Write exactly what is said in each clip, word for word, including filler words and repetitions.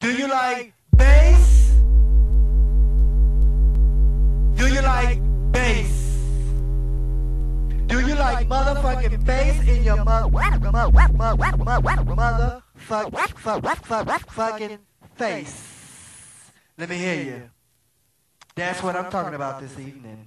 Do you like bass? Do you like bass? Do you like motherfucking bass in your mother motherfucking face? Let me hear you. That's what I'm talking about this evening.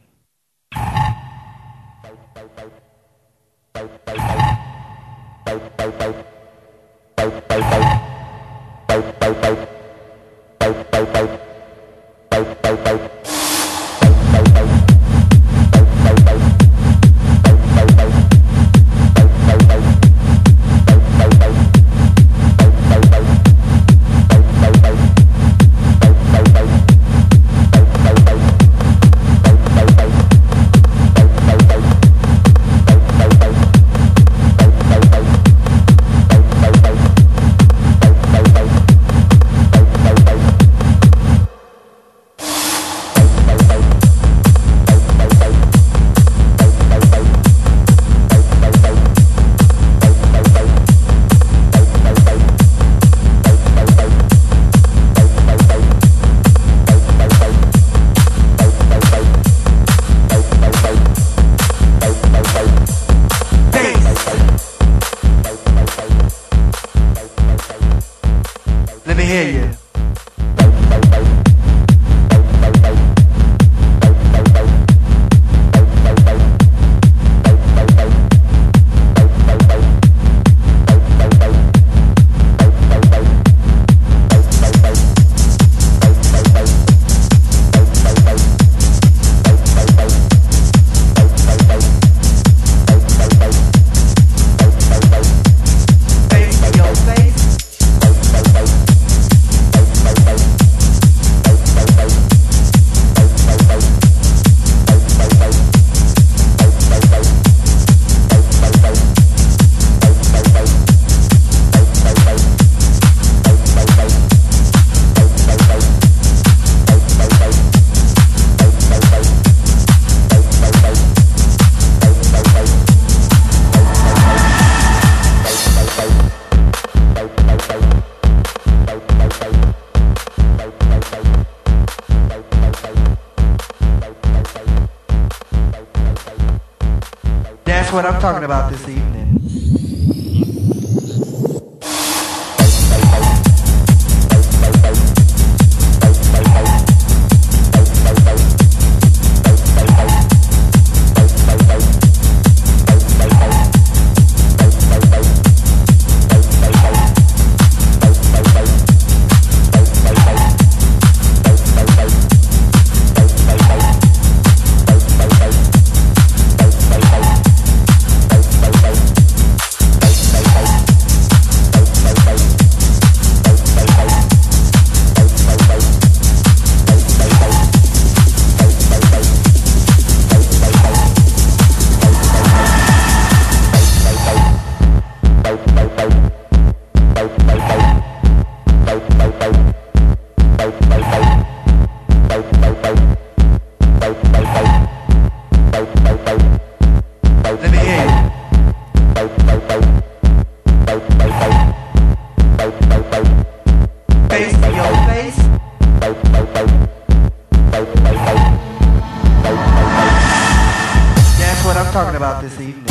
Let me hear you. That's what I'm talking about this evening. Let me hear you. Face to your face. That's what I'm talking about this evening.